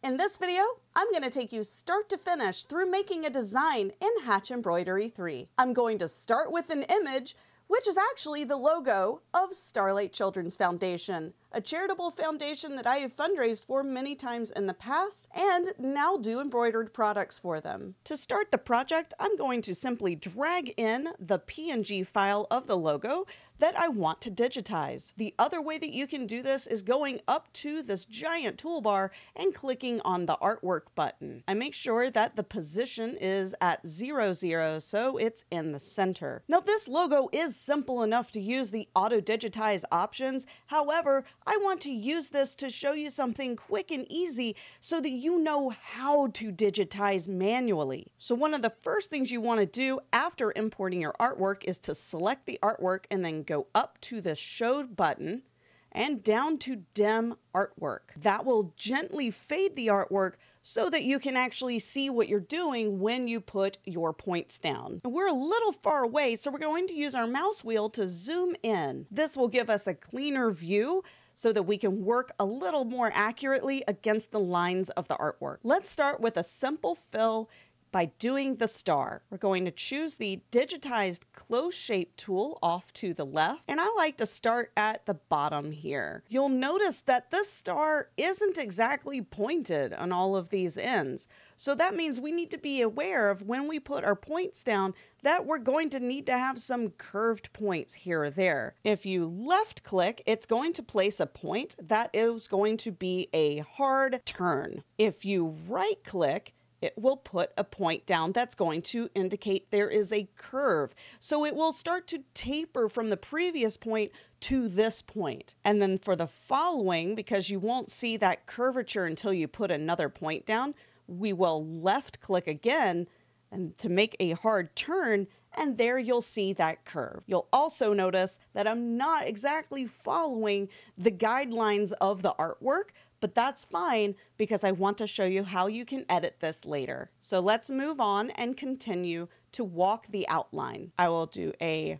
In this video, I'm going to take you start to finish through making a design in Hatch Embroidery 3. I'm going to start with an image, which is actually the logo of Starlight Children's Foundation, a charitable foundation that I have fundraised for many times in the past and now do embroidered products for them. To start the project, I'm going to simply drag in the PNG file of the logo that I want to digitize. The other way that you can do this is going up to this giant toolbar and clicking on the artwork button. I make sure that the position is at 0, 0, so it's in the center. Now this logo is simple enough to use the auto digitize options. However, I want to use this to show you something quick and easy so that you know how to digitize manually. So one of the first things you want to do after importing your artwork is to select the artwork and then go up to the Show button and down to Dim Artwork. That will gently fade the artwork so that you can actually see what you're doing when you put your points down. And we're a little far away, so we're going to use our mouse wheel to zoom in. This will give us a cleaner view so that we can work a little more accurately against the lines of the artwork. Let's start with a simple fill by doing the star. We're going to choose the digitized close shape tool off to the left, and I like to start at the bottom here. You'll notice that this star isn't exactly pointed on all of these ends. So that means we need to be aware of when we put our points down that we're going to need to have some curved points here or there. If you left click, it's going to place a point that is going to be a hard turn. If you right click, it will put a point down that's going to indicate there is a curve. So it will start to taper from the previous point to this point. And then for the following, because you won't see that curvature until you put another point down, we will left click again and to make a hard turn, and there you'll see that curve. You'll also notice that I'm not exactly following the guidelines of the artwork, but that's fine because I want to show you how you can edit this later. So let's move on and continue to walk the outline. I will do a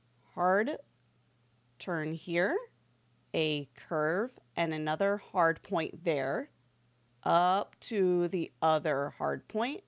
hard turn here, a curve, and another hard point there, up to the other hard point,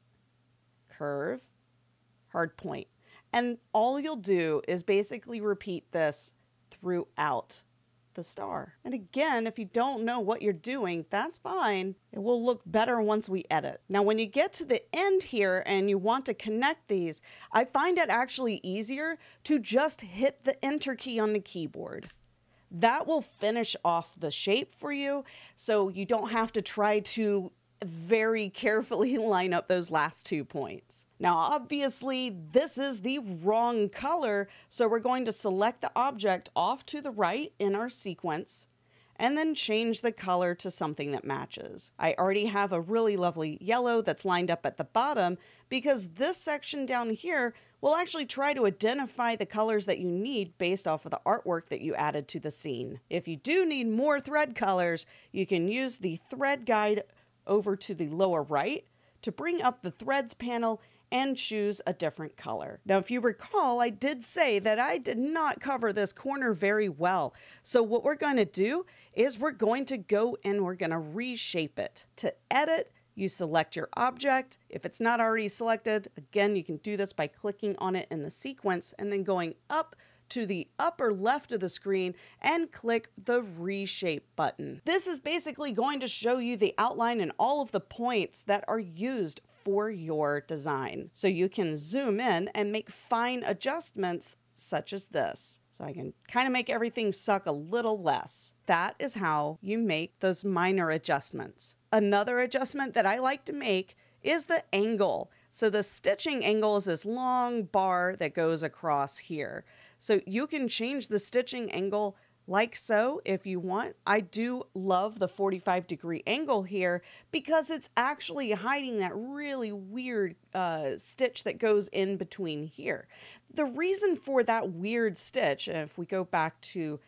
curve, hard point. And all you'll do is basically repeat this throughout the star. And again, if you don't know what you're doing, that's fine. It will look better once we edit. Now, when you get to the end here and you want to connect these, I find it actually easier to just hit the Enter key on the keyboard. That will finish off the shape for you, so you don't have to try to very carefully line up those last 2 points. Now, obviously, this is the wrong color, so we're going to select the object off to the right in our sequence and then change the color to something that matches. I already have a really lovely yellow that's lined up at the bottom because this section down here will actually try to identify the colors that you need based off of the artwork that you added to the scene. If you do need more thread colors, you can use the thread guide over to the lower right to bring up the threads panel and choose a different color. Now, if you recall, I did say that I did not cover this corner very well. So what we're going to do is we're going to go and we're going to reshape it. To edit, you select your object. If it's not already selected, again, you can do this by clicking on it in the sequence and then going up to the upper left of the screen and click the Reshape button. This is basically going to show you the outline and all of the points that are used for your design. So you can zoom in and make fine adjustments such as this. So I can kind of make everything suck a little less. That is how you make those minor adjustments. Another adjustment that I like to make is the angle. So the stitching angle is this long bar that goes across here. So you can change the stitching angle like so if you want. I do love the 45-degree angle here because it's actually hiding that really weird stitch that goes in between here. The reason for that weird stitch, if we go back to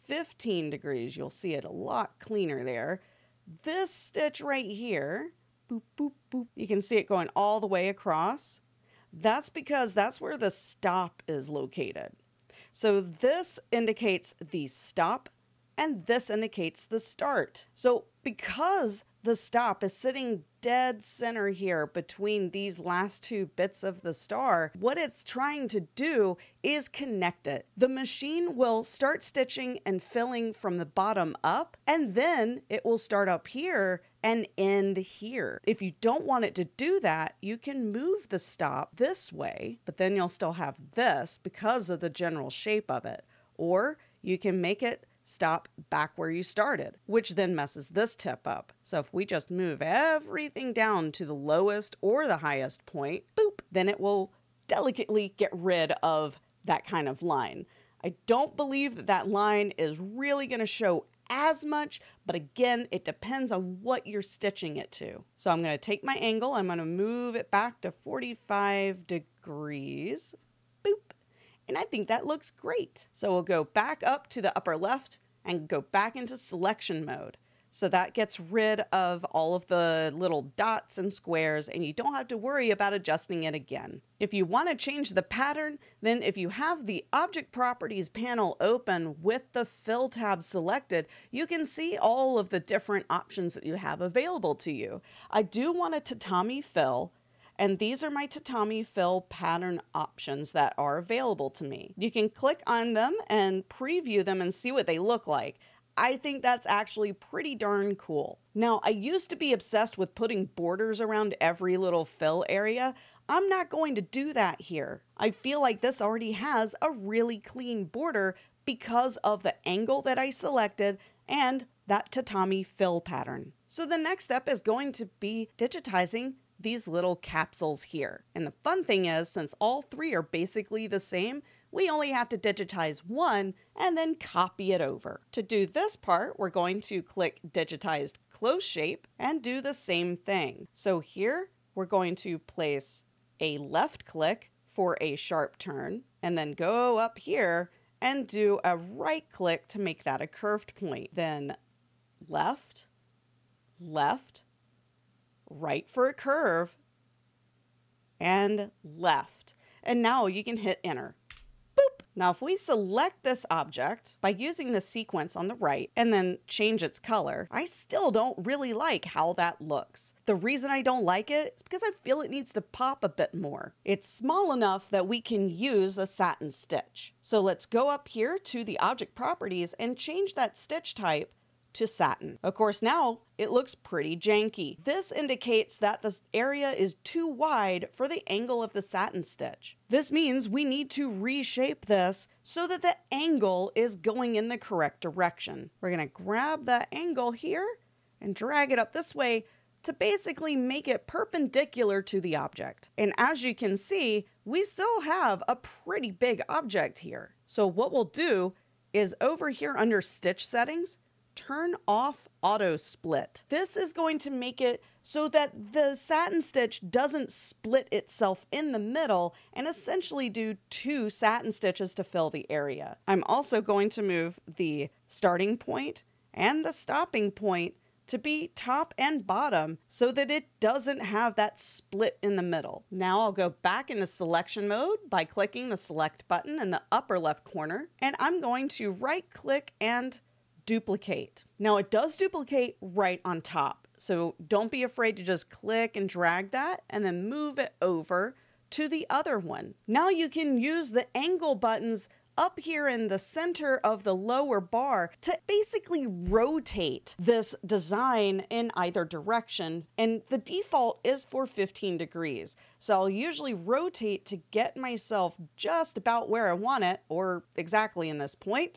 15 degrees, you'll see it a lot cleaner there. This stitch right here, boop, boop, boop, you can see it going all the way across. That's because that's where the stop is located. So this indicates the stop and this indicates the start. So because the stop is sitting dead center here between these last two bits of the star, what it's trying to do is connect it. The machine will start stitching and filling from the bottom up, and then it will start up here and end here. If you don't want it to do that, you can move the stop this way, but then you'll still have this because of the general shape of it. Or you can make it stop back where you started, which then messes this tip up. So if we just move everything down to the lowest or the highest point, boop, then it will delicately get rid of that kind of line. I don't believe that that line is really going to show as much, but again, it depends on what you're stitching it to. So I'm going to take my angle, I'm going to move it back to 45 degrees, boop. And I think that looks great. So we'll go back up to the upper left and go back into selection mode. So that gets rid of all of the little dots and squares, and you don't have to worry about adjusting it again. If you want to change the pattern, then if you have the Object Properties panel open with the Fill tab selected, you can see all of the different options that you have available to you. I do want a tatami fill, and these are my tatami fill pattern options that are available to me. You can click on them and preview them and see what they look like. I think that's actually pretty darn cool. Now, I used to be obsessed with putting borders around every little fill area. I'm not going to do that here. I feel like this already has a really clean border because of the angle that I selected and that tatami fill pattern. So the next step is going to be digitizing these little capsules here. And the fun thing is, since all three are basically the same, we only have to digitize one and then copy it over. To do this part, we're going to click Digitized Close Shape and do the same thing. So here, we're going to place a left click for a sharp turn, and then go up here and do a right click to make that a curved point. Then left, left, right for a curve, and left. And now you can hit enter. Boop. Now if we select this object by using the sequence on the right and then change its color, I still don't really like how that looks. The reason I don't like it is because I feel it needs to pop a bit more. It's small enough that we can use a satin stitch. So let's go up here to the object properties and change that stitch type to satin. Of course, now it looks pretty janky. This indicates that this area is too wide for the angle of the satin stitch. This means we need to reshape this so that the angle is going in the correct direction. We're gonna grab that angle here and drag it up this way to basically make it perpendicular to the object. And as you can see, we still have a pretty big object here. So what we'll do is over here under stitch settings, turn off auto split. This is going to make it so that the satin stitch doesn't split itself in the middle and essentially do two satin stitches to fill the area. I'm also going to move the starting point and the stopping point to be top and bottom so that it doesn't have that split in the middle. Now I'll go back into selection mode by clicking the select button in the upper left corner, and I'm going to right click and duplicate. Now it does duplicate right on top, so don't be afraid to just click and drag that and then move it over to the other one. Now you can use the angle buttons up here in the center of the lower bar to basically rotate this design in either direction, and the default is for 15 degrees. So I'll usually rotate to get myself just about where I want it, or exactly in this point.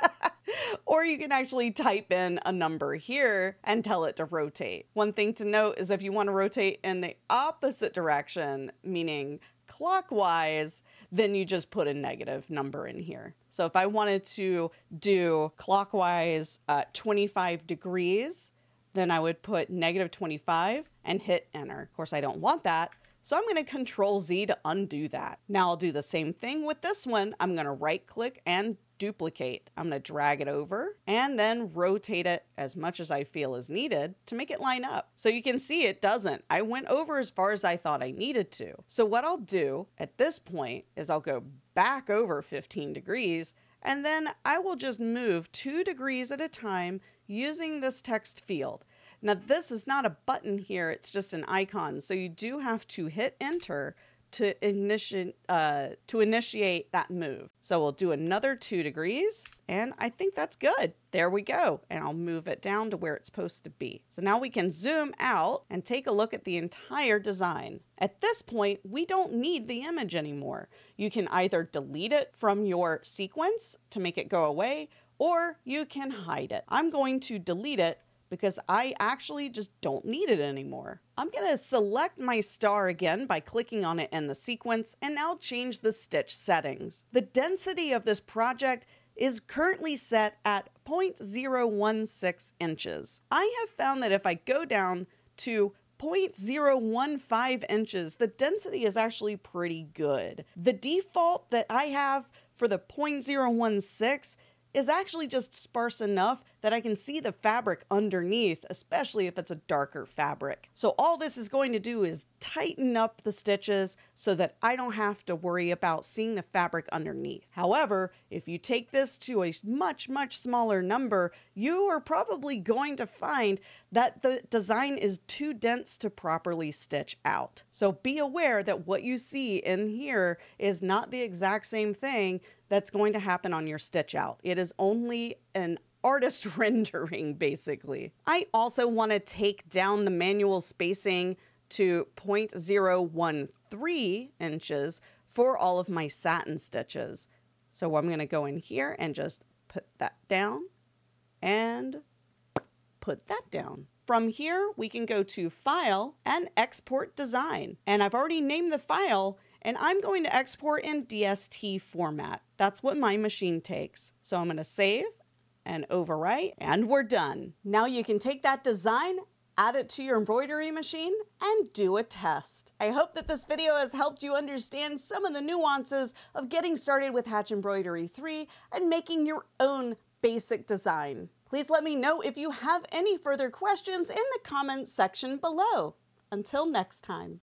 Or you can actually type in a number here and tell it to rotate. One thing to note is if you want to rotate in the opposite direction, meaning clockwise, then you just put a negative number in here. So if I wanted to do clockwise 25 degrees, then I would put -25 and hit enter. Of course, I don't want that, so I'm going to Control Z to undo that. Now I'll do the same thing with this one. I'm going to right click and duplicate. I'm going to drag it over and then rotate it as much as I feel is needed to make it line up. So you can see it doesn't. I went over as far as I thought I needed to. So what I'll do at this point is I'll go back over 15 degrees and then I will just move 2 degrees at a time using this text field. Now this is not a button here, it's just an icon, so you do have to hit enter to initiate that move. So we'll do another 2 degrees, and I think that's good. There we go. And I'll move it down to where it's supposed to be. So now we can zoom out and take a look at the entire design. At this point, we don't need the image anymore. You can either delete it from your sequence to make it go away, or you can hide it. I'm going to delete it because I actually just don't need it anymore. I'm gonna select my star again by clicking on it in the sequence and now change the stitch settings. The density of this project is currently set at 0.016 inches. I have found that if I go down to 0.015 inches, the density is actually pretty good. The default that I have for the 0.016 is actually just sparse enough that I can see the fabric underneath, especially if it's a darker fabric. So all this is going to do is tighten up the stitches so that I don't have to worry about seeing the fabric underneath. However, if you take this to a much, much smaller number, you are probably going to find that the design is too dense to properly stitch out. So be aware that what you see in here is not the exact same thing that's going to happen on your stitch out. It is only an artist rendering, basically. I also want to take down the manual spacing to 0.013 inches for all of my satin stitches. So I'm going to go in here and just put that down and put that down. From here, we can go to File and Export Design. And I've already named the file, and I'm going to export in DST format. That's what my machine takes. So I'm going to save and overwrite, and we're done. Now you can take that design, add it to your embroidery machine, and do a test. I hope that this video has helped you understand some of the nuances of getting started with Hatch Embroidery 3 and making your own basic design. Please let me know if you have any further questions in the comments section below. Until next time.